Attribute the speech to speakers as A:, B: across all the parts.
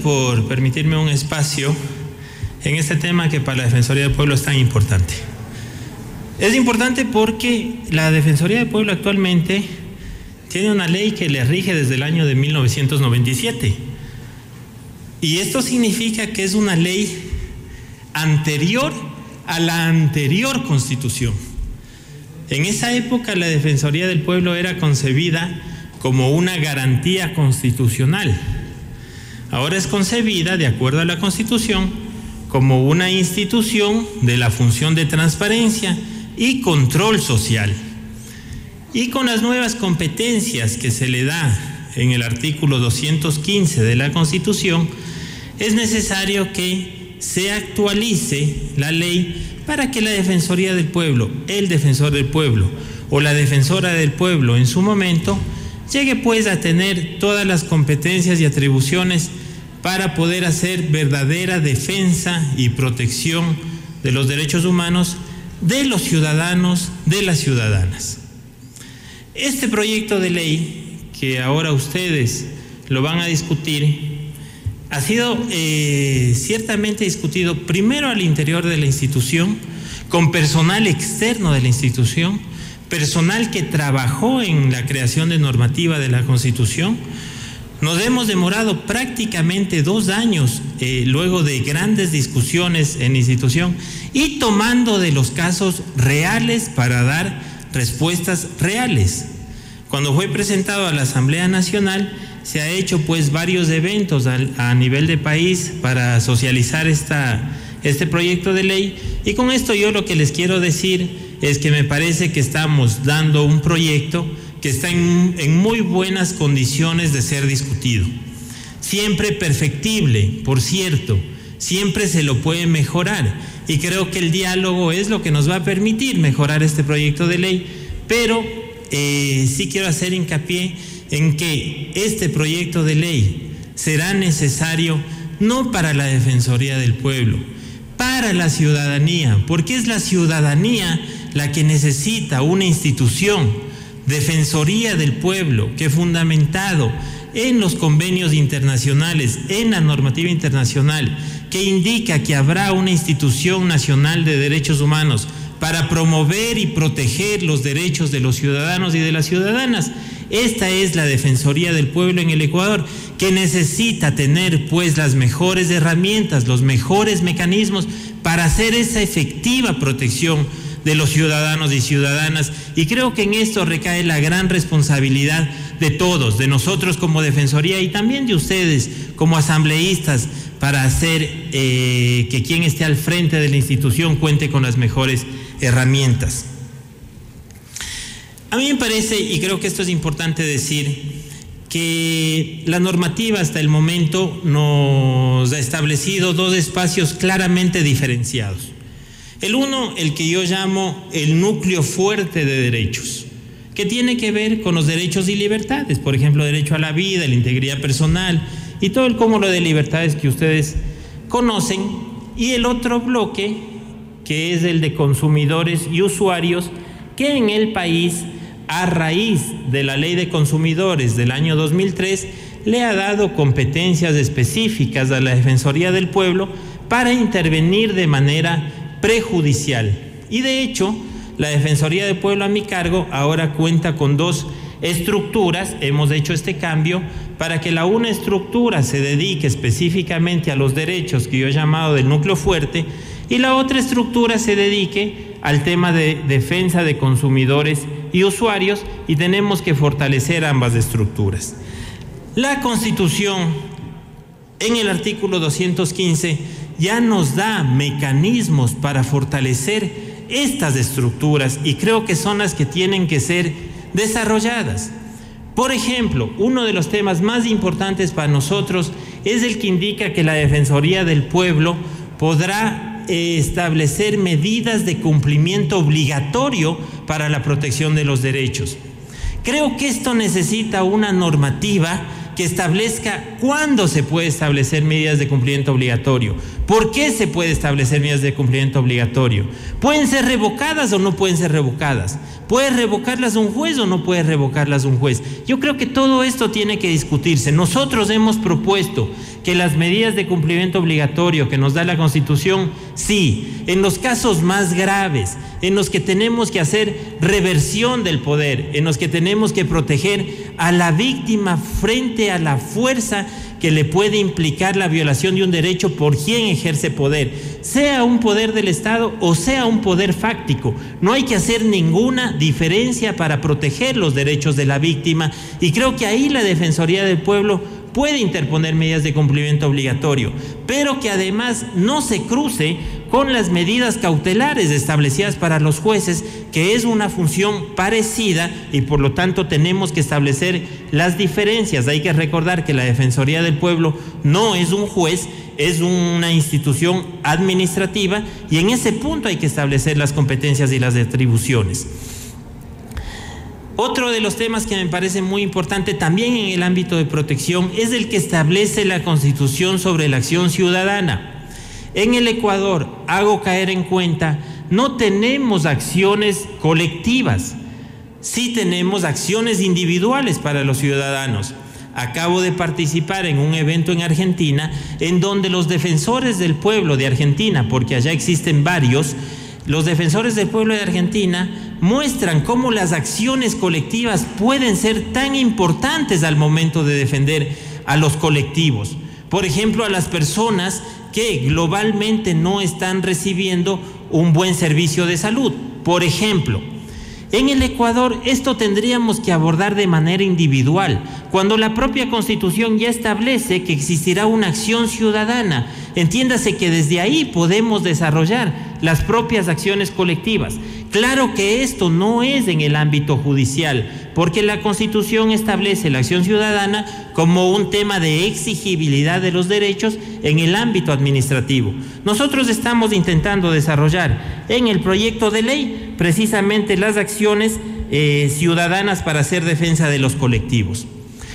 A: por permitirme un espacio en este tema que para la Defensoría del Pueblo es tan importante. Es importante porque la Defensoría del Pueblo actualmente tiene una ley que le rige desde el año de 1997. Y esto significa que es una ley anterior a la anterior Constitución. En esa época la Defensoría del Pueblo era concebida como una garantía constitucional. Ahora es concebida, de acuerdo a la Constitución, como una institución de la función de transparencia y control social. Y con las nuevas competencias que se le da en el artículo 215 de la Constitución, es necesario que se actualice la ley para que la Defensoría del Pueblo, el Defensor del Pueblo o la Defensora del Pueblo en su momento, llegue pues a tener todas las competencias y atribuciones para poder hacer verdadera defensa y protección de los derechos humanos de los ciudadanos, de las ciudadanas. Este proyecto de ley que ahora ustedes lo van a discutir ha sido ciertamente discutido primero al interior de la institución, con personal externo de la institución, personal que trabajó en la creación de normativa de la Constitución. Nos hemos demorado prácticamente 2 años luego de grandes discusiones en la institución y tomando de los casos reales para dar respuestas reales. Cuando fue presentado a la Asamblea Nacional, se ha hecho pues varios eventos a nivel de país para socializar este proyecto de ley, y con esto yo lo que les quiero decir es que me parece que estamos dando un proyecto que está en muy buenas condiciones de ser discutido. Siempre perfectible, por cierto, siempre se lo puede mejorar, y creo que el diálogo es lo que nos va a permitir mejorar este proyecto de ley, pero sí quiero hacer hincapié en que este proyecto de ley será necesario no para la Defensoría del Pueblo, para la ciudadanía, porque es la ciudadanía la que necesita una institución, Defensoría del Pueblo, que fundamentado en los convenios internacionales, en la normativa internacional, que indica que habrá una institución nacional de derechos humanos para promover y proteger los derechos de los ciudadanos y de las ciudadanas. Esta es la Defensoría del Pueblo en el Ecuador, que necesita tener pues las mejores herramientas, los mejores mecanismos para hacer esa efectiva protección de los ciudadanos y ciudadanas, y creo que en esto recae la gran responsabilidad de todos, de nosotros como Defensoría y también de ustedes como asambleístas, para hacer que quien esté al frente de la institución cuente con las mejores herramientas. A mí me parece, y creo que esto es importante decir, que la normativa hasta el momento nos ha establecido 2 espacios claramente diferenciados. El uno, el que yo llamo el núcleo fuerte de derechos, que tiene que ver con los derechos y libertades, por ejemplo, derecho a la vida, la integridad personal y todo el cúmulo de libertades que ustedes conocen. Y el otro bloque, que es el de consumidores y usuarios, que en el país, a raíz de la Ley de Consumidores del año 2003, le ha dado competencias específicas a la Defensoría del Pueblo para intervenir de manera prejudicial. Y de hecho, la Defensoría del Pueblo a mi cargo ahora cuenta con 2 estructuras. Hemos hecho este cambio para que la una estructura se dedique específicamente a los derechos que yo he llamado del núcleo fuerte, y la otra estructura se dedique al tema de defensa de consumidores y usuarios, y tenemos que fortalecer ambas estructuras. La Constitución, en el artículo 215, ya nos da mecanismos para fortalecer estas estructuras, y creo que son las que tienen que ser desarrolladas. Por ejemplo, uno de los temas más importantes para nosotros es el que indica que la Defensoría del Pueblo podrá establecer medidas de cumplimiento obligatorio para la protección de los derechos. Creo que esto necesita una normativa que establezca cuándo se puede establecer medidas de cumplimiento obligatorio, por qué se puede establecer medidas de cumplimiento obligatorio, pueden ser revocadas o no pueden ser revocadas, puede revocarlas un juez o no puede revocarlas un juez. Yo creo que todo esto tiene que discutirse. Nosotros hemos propuesto que las medidas de cumplimiento obligatorio que nos da la Constitución, sí, en los casos más graves, en los que tenemos que hacer reversión del poder, en los que tenemos que proteger a la víctima frente a la fuerza que le puede implicar la violación de un derecho por quien ejerce poder, sea un poder del Estado o sea un poder fáctico. No hay que hacer ninguna diferencia para proteger los derechos de la víctima, y creo que ahí la Defensoría del Pueblo puede interponer medidas de cumplimiento obligatorio, pero que además no se cruce con las medidas cautelares establecidas para los jueces, que es una función parecida, y por lo tanto tenemos que establecer las diferencias. Hay que recordar que la Defensoría del Pueblo no es un juez, es una institución administrativa, y en ese punto hay que establecer las competencias y las atribuciones. Otro de los temas que me parece muy importante también en el ámbito de protección es el que establece la Constitución sobre la acción ciudadana. En el Ecuador, hago caer en cuenta, no tenemos acciones colectivas, sí tenemos acciones individuales para los ciudadanos. Acabo de participar en un evento en Argentina en donde los defensores del pueblo de Argentina, porque allá existen varios, los defensores del pueblo de Argentina muestran cómo las acciones colectivas pueden ser tan importantes al momento de defender a los colectivos. Por ejemplo, a las personas que globalmente no están recibiendo un buen servicio de salud. Por ejemplo, en el Ecuador esto tendríamos que abordar de manera individual, cuando la propia Constitución ya establece que existirá una acción ciudadana. Entiéndase que desde ahí podemos desarrollar las propias acciones colectivas. Claro que esto no es en el ámbito judicial, porque la Constitución establece la acción ciudadana como un tema de exigibilidad de los derechos en el ámbito administrativo. Nosotros estamos intentando desarrollar en el proyecto de ley precisamente las acciones ciudadanas para hacer defensa de los colectivos.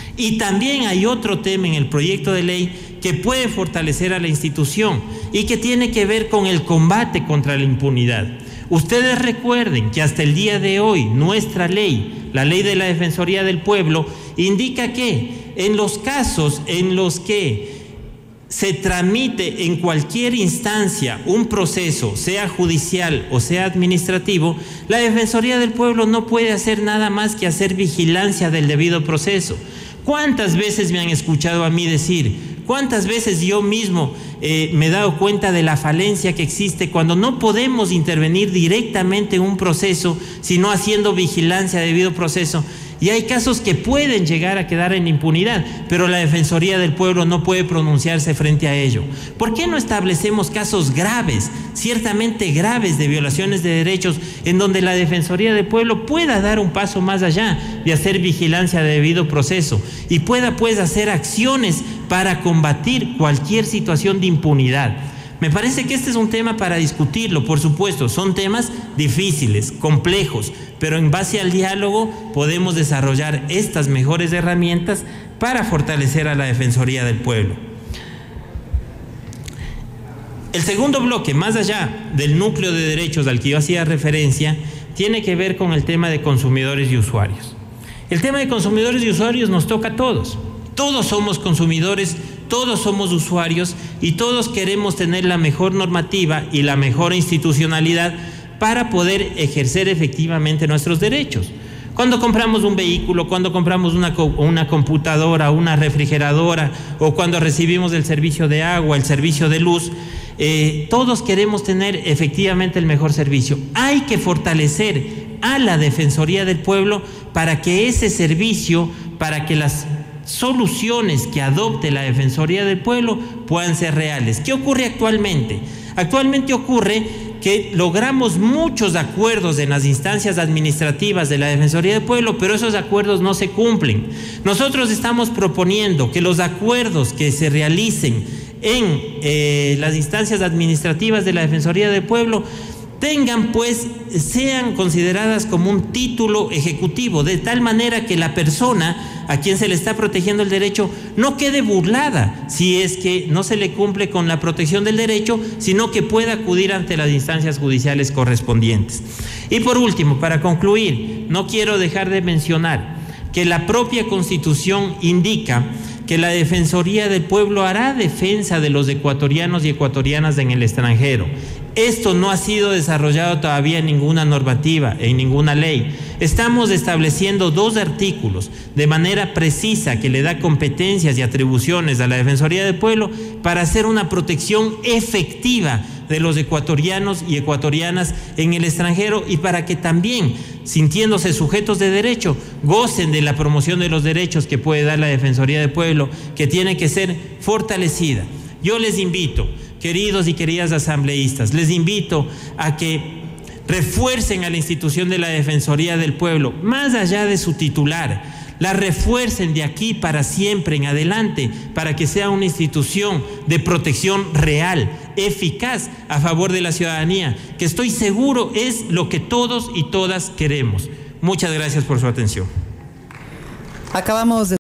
A: Y también hay otro tema en el proyecto de ley que puede fortalecer a la institución y que tiene que ver con el combate contra la impunidad. Ustedes recuerden que hasta el día de hoy nuestra ley, la ley de la Defensoría del Pueblo, indica que en los casos en los que se tramite en cualquier instancia un proceso, sea judicial o sea administrativo, la Defensoría del Pueblo no puede hacer nada más que hacer vigilancia del debido proceso. ¿Cuántas veces me han escuchado a mí decir? ¿Cuántas veces yo mismo me he dado cuenta de la falencia que existe cuando no podemos intervenir directamente en un proceso, sino haciendo vigilancia de debido proceso? Y hay casos que pueden llegar a quedar en impunidad, pero la Defensoría del Pueblo no puede pronunciarse frente a ello. ¿Por qué no establecemos casos graves, ciertamente graves, de violaciones de derechos, en donde la Defensoría del Pueblo pueda dar un paso más allá de hacer vigilancia de debido proceso y pueda pues hacer acciones para combatir cualquier situación de impunidad? Me parece que este es un tema para discutirlo, por supuesto, son temas difíciles, complejos, pero en base al diálogo podemos desarrollar estas mejores herramientas para fortalecer a la Defensoría del Pueblo. El segundo bloque, más allá del núcleo de derechos al que yo hacía referencia, tiene que ver con el tema de consumidores y usuarios. El tema de consumidores y usuarios nos toca a todos. Todos somos consumidores, todos somos usuarios y todos queremos tener la mejor normativa y la mejor institucionalidad para poder ejercer efectivamente nuestros derechos. Cuando compramos un vehículo, cuando compramos una computadora, una refrigeradora, o cuando recibimos el servicio de agua, el servicio de luz, todos queremos tener efectivamente el mejor servicio. Hay que fortalecer a la Defensoría del Pueblo para que ese servicio, para que las soluciones que adopte la Defensoría del Pueblo puedan ser reales. ¿Qué ocurre actualmente? Actualmente ocurre que logramos muchos acuerdos en las instancias administrativas de la Defensoría del Pueblo, pero esos acuerdos no se cumplen. Nosotros estamos proponiendo que los acuerdos que se realicen en las instancias administrativas de la Defensoría del Pueblo sean consideradas como un título ejecutivo, de tal manera que la persona a quien se le está protegiendo el derecho no quede burlada si es que no se le cumple con la protección del derecho, sino que pueda acudir ante las instancias judiciales correspondientes. Y por último, para concluir, no quiero dejar de mencionar que la propia Constitución indica que la Defensoría del Pueblo hará defensa de los ecuatorianos y ecuatorianas en el extranjero. Esto no ha sido desarrollado todavía en ninguna normativa, en ninguna ley. Estamos estableciendo 2 artículos de manera precisa que le da competencias y atribuciones a la Defensoría del Pueblo para hacer una protección efectiva de los ecuatorianos y ecuatorianas en el extranjero y para que también, sintiéndose sujetos de derecho, gocen de la promoción de los derechos que puede dar la Defensoría del Pueblo, que tiene que ser fortalecida. Yo les invito, queridos y queridas asambleístas, les invito a que refuercen a la institución de la Defensoría del Pueblo, más allá de su titular, la refuercen de aquí para siempre en adelante, para que sea una institución de protección real, eficaz a favor de la ciudadanía, que estoy seguro es lo que todos y todas queremos. Muchas gracias por su atención.
B: Acabamos de